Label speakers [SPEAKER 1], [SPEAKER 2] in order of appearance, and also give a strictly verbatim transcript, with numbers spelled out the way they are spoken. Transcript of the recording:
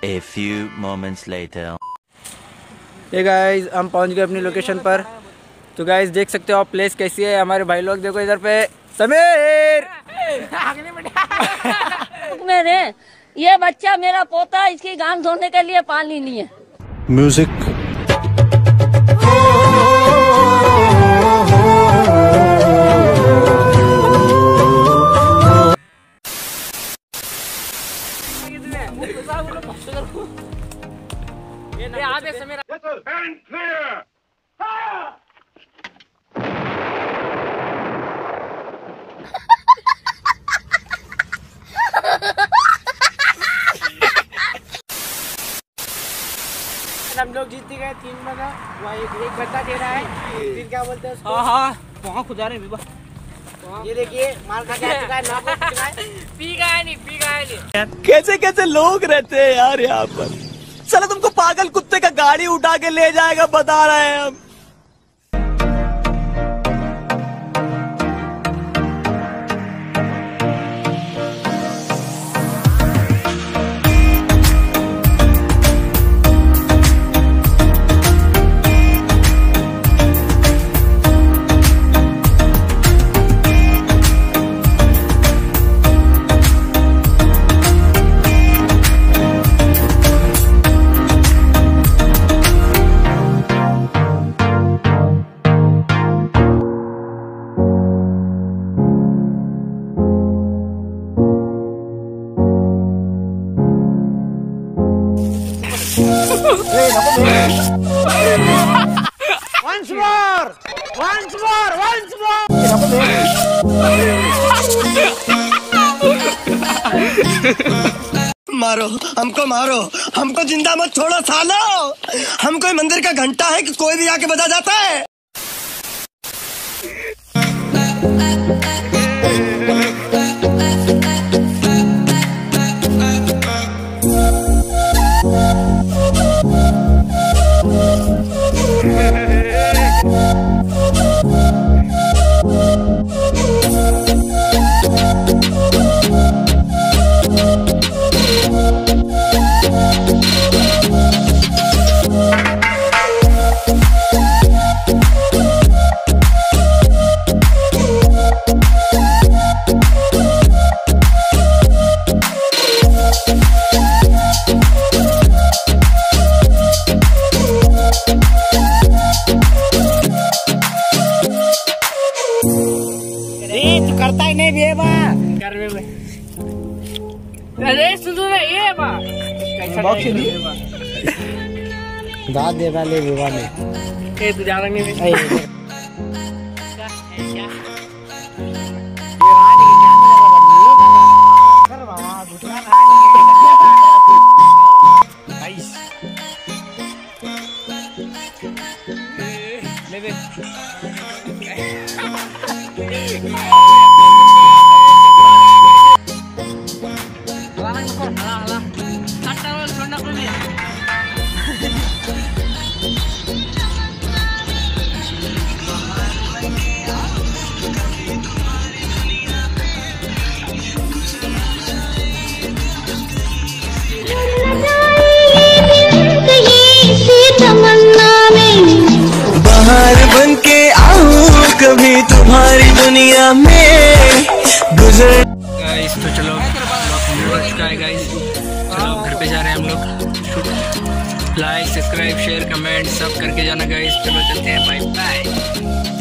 [SPEAKER 1] A few moments later.
[SPEAKER 2] ये guys हम पहुंच गए अपनी लोकेशन पर। तो गाइस देख सकते हो आप प्लेस कैसी है। हमारे भाई लोग देखो इधर पे समीर
[SPEAKER 3] मेरे ये बच्चा मेरा पोता, इसकी गांग धोने के लिए पानी नहीं है।
[SPEAKER 4] म्यूजिक
[SPEAKER 2] हम लोग जीत गए तीन बना। वहाँ एक एक बंदा दे रहा है, फिर क्या बोलते हैं उसको? हाँ हाँ वहाँ खुदा रहे विवाह। ये देखिए माल खा के आ चुका है, ना पी चुका है, पी गया नहीं पी गया नहीं।
[SPEAKER 4] कैसे कैसे लोग रहते हैं यार यहाँ पर। चलो तुमको पागल कुत्ते का गाड़ी उठा के ले जाएगा बता रहे हैं हम।
[SPEAKER 2] Once more, once more, once more.
[SPEAKER 4] मारो हमको मारो, हमको जिंदा मत छोड़ो सालो। हम कोई मंदिर का घंटा है कि कोई भी आके बजा जाता है।
[SPEAKER 2] तू करता ही नहीं ये बा कर में। अरे सुनो ना ये बा कैसा बॉक्स नहीं दाद दे वाले विवाह में ए तू जाना नहीं है। ये रानी क्या कर रहा है दूसरा नाइस ले दे।
[SPEAKER 4] बाहर बन के आऊं कभी तुम्हारी दुनिया में गुजर।
[SPEAKER 2] गाइस तो चलो हो चुका है गाइस, चलो घर पे जा रहे हैं हम लोग। लाइक सब्सक्राइब शेयर कमेंट सब करके जाना गाइस। चलो चलते हैं, बाय बाय।